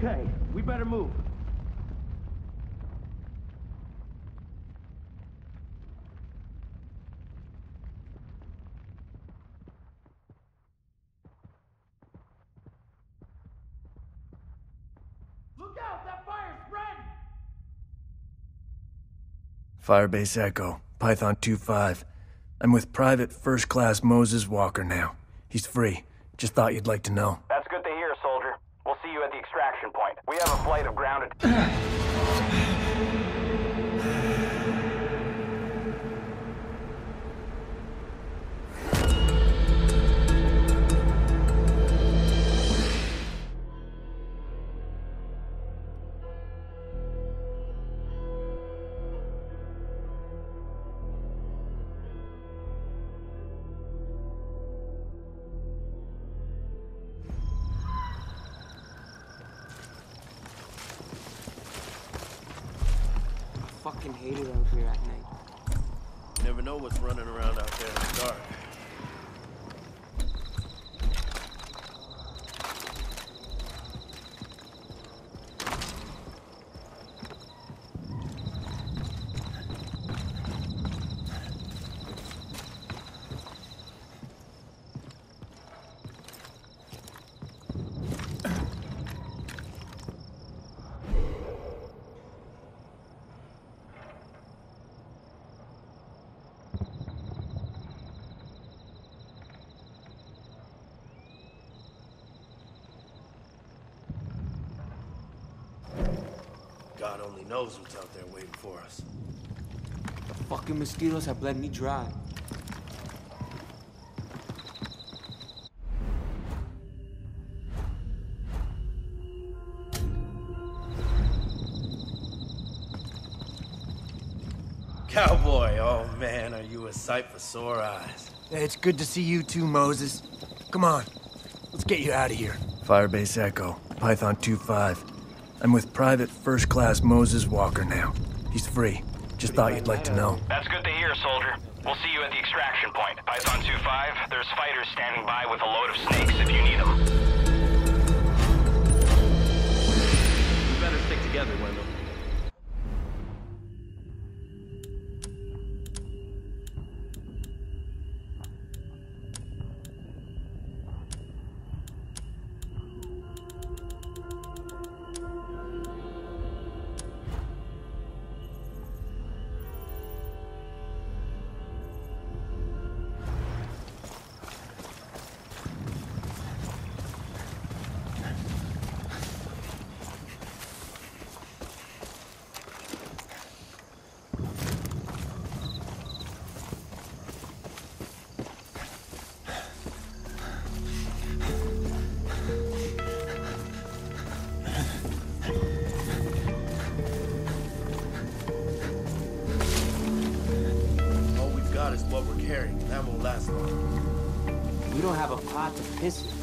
Okay, we better move. Look out! That fire's spreading! Firebase Echo, Python 2-5. I'm with Private First Class Moses Walker now. He's free. Just thought you'd like to know. That's good to hear, soldier. We'll see you at the extraction point. We have a flight of grounded... I fucking hate it out here at night. Never know what's running around out there in the dark. God only knows what's out there waiting for us. The fucking mosquitoes have bled me dry. Cowboy, oh man, are you a sight for sore eyes. It's good to see you too, Moses. Come on, let's get you out of here. Firebase Echo, Python 2-5. I'm with Private First Class Moses Walker now. He's free. Just thought you'd like to know. That's good to hear, soldier. We'll see you at the extraction point. Python 2-5, there's fighters standing by with a load of snakes if you need them. We better stick together, Wendell. Is what we're carrying. That won't last long. We don't have a pot to piss in.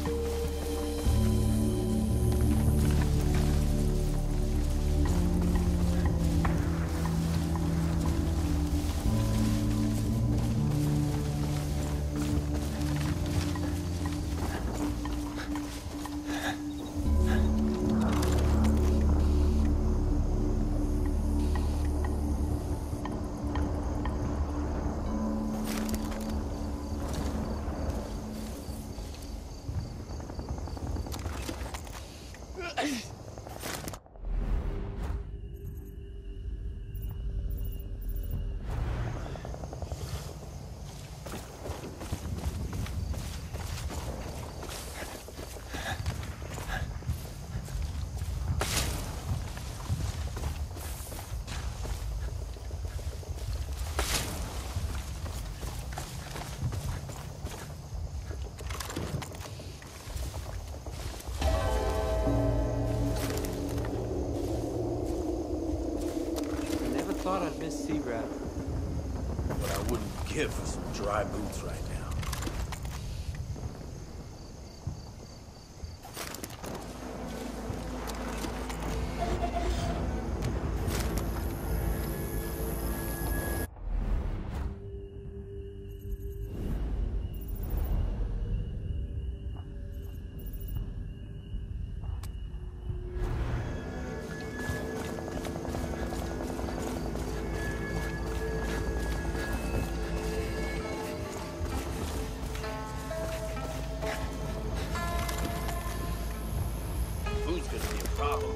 Thought I'd miss Seagrass. But I wouldn't give for some dry boots right now. problem.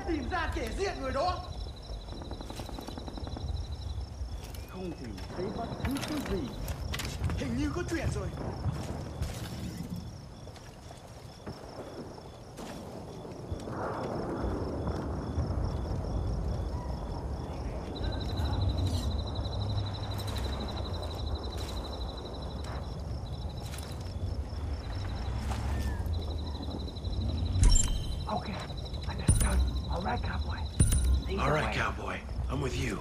tìm ra kẻ giết người đó. Không tìm thấy bất cứ thứ gì. Hình như có chuyện rồi. Okay, understood. All right, cowboy. All right, cowboy. I'm with you.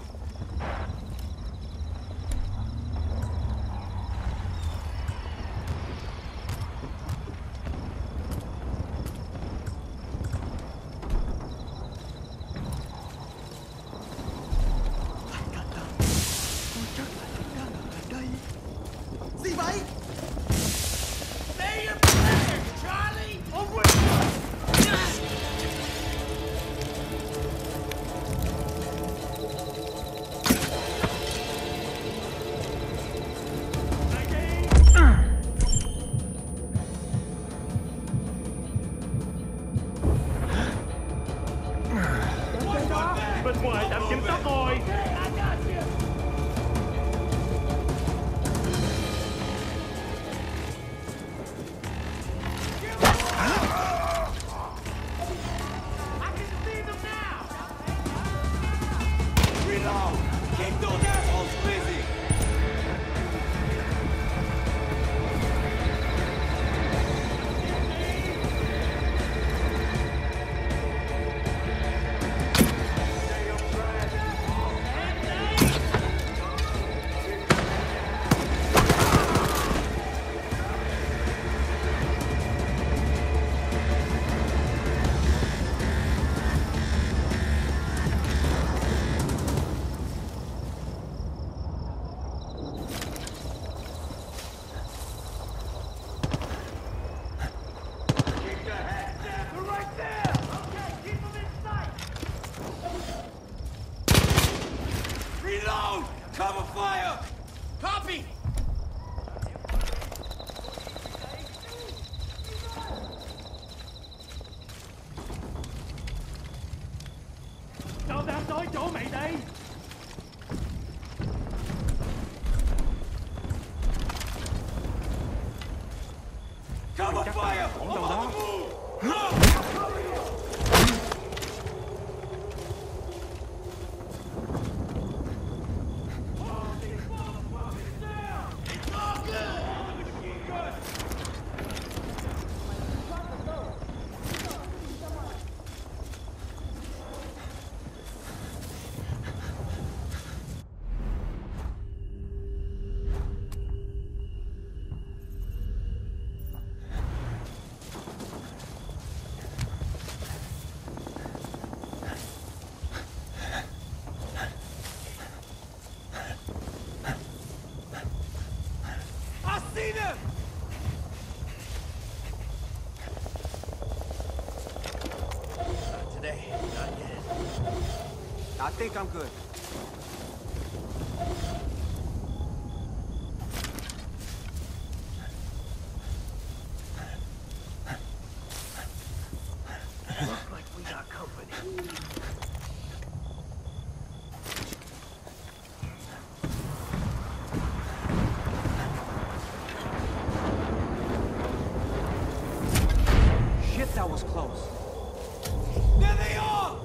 Gì vậy? Stay your player, Charlie! Over! Bên ngoài tạm kiểm soát rồi. Reload! Keep those assholes busy! Reload! Cover fire! Copy! Tao đang tới chỗ mày đây. Cover fire! Ổn đâu đó. I see them! Not today. Not yet. I think I'm good. Looks like we got company. Shit, that was close. There they are!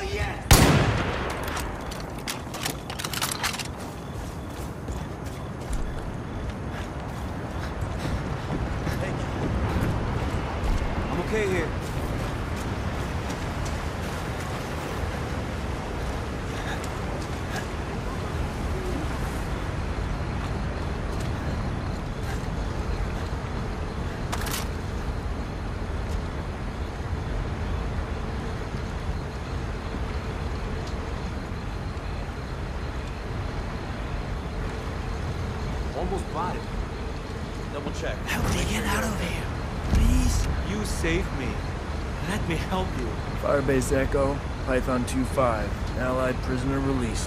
I'm okay here. Almost bought it. Double check. Help me get out of here, please. You saved me. Let me help you. Firebase Echo, Python 2-5. Allied prisoner released.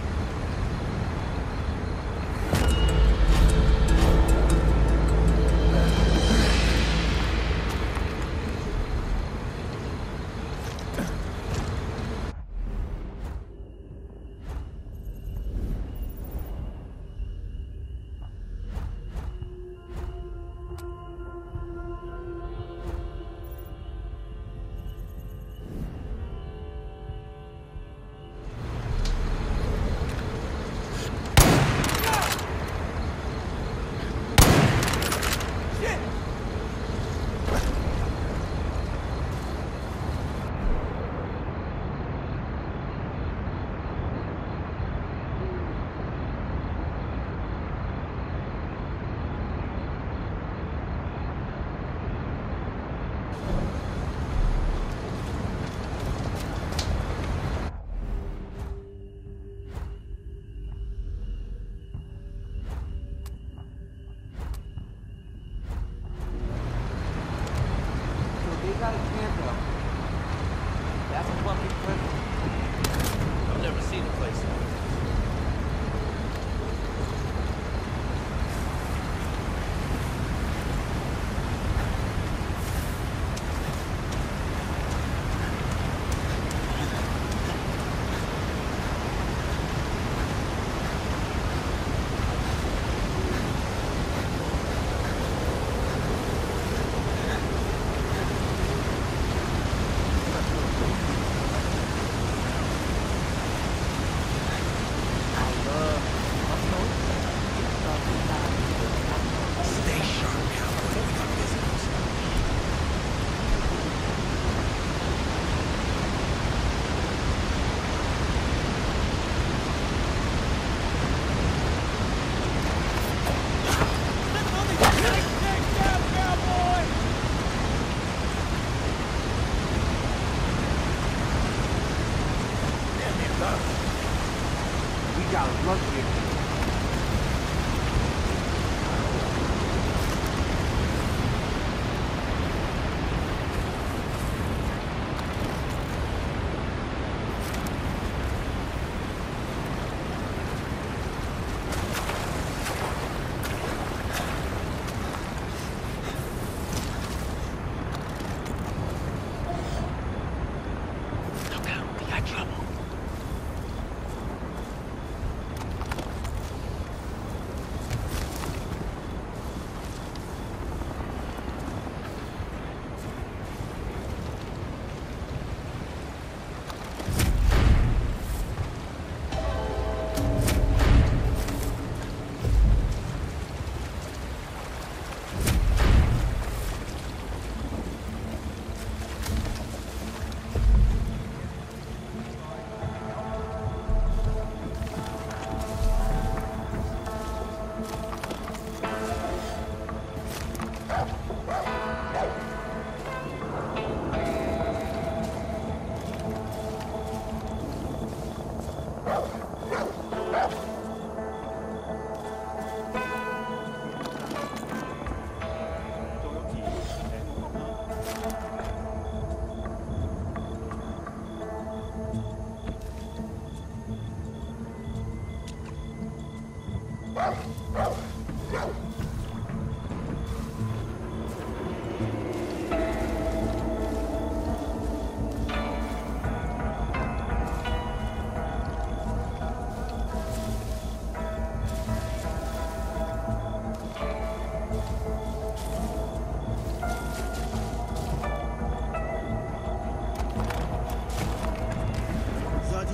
They got a camp out. That's a fucking prison. I've never seen a place like this. We got lucky.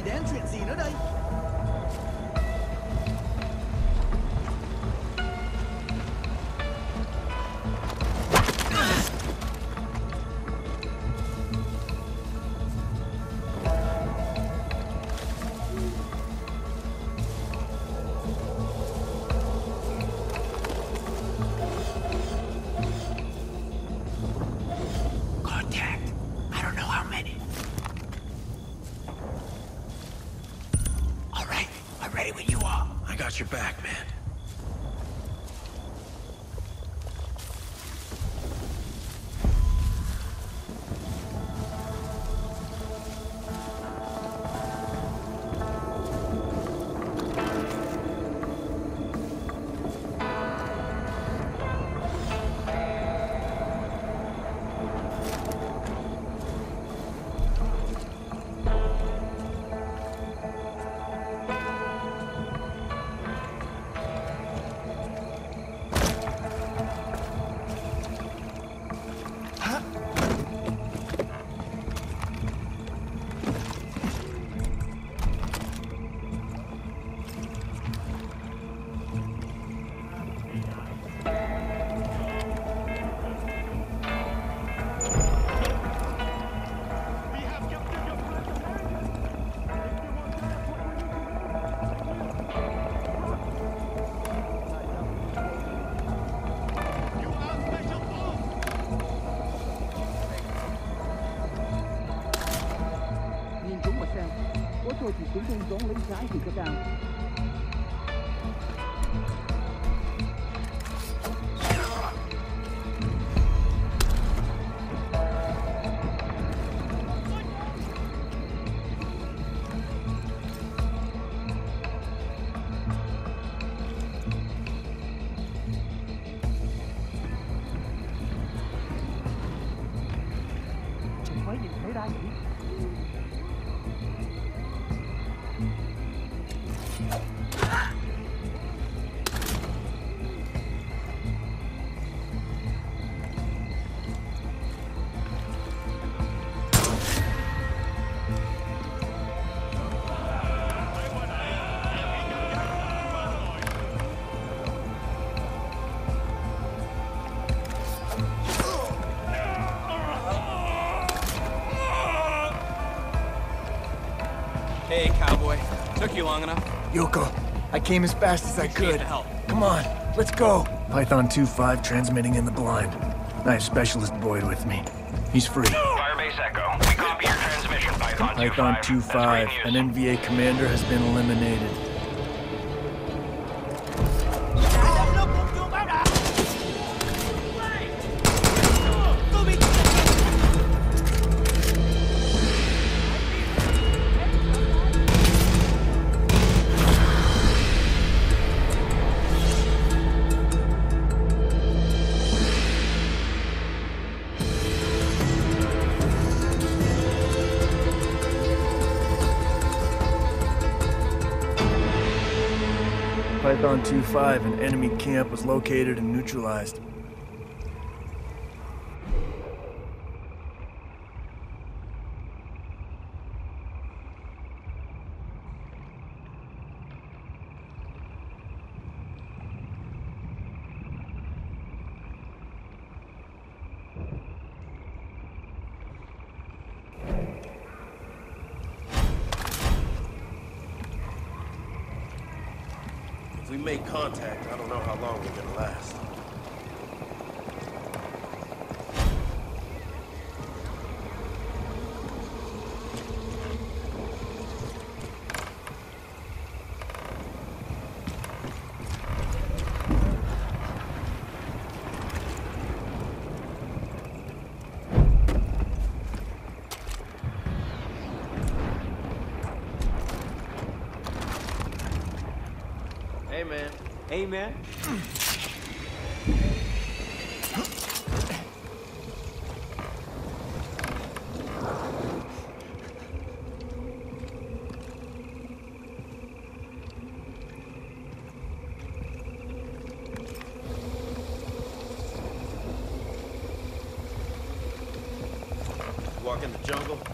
đến chuyện gì nữa đây? Got your back, man. tôi chỉ xuống thung giống lính trái thì cho cao. Mới nhìn thấy ra nhỉ? Hey, cowboy. Took you long enough? Yoko, I came as fast as I could. To help. Come on, let's go. Python 2-5 transmitting in the blind. I have Specialist Boyd with me. He's free. Firebase Echo. We copy your transmission, Python 2-5. Python 2-5, an NVA commander has been eliminated. Python 2-5, an enemy camp was located and neutralized. If we make contact, I don't know how long we're gonna last. Hey, man. Hey, man. Walk in the jungle,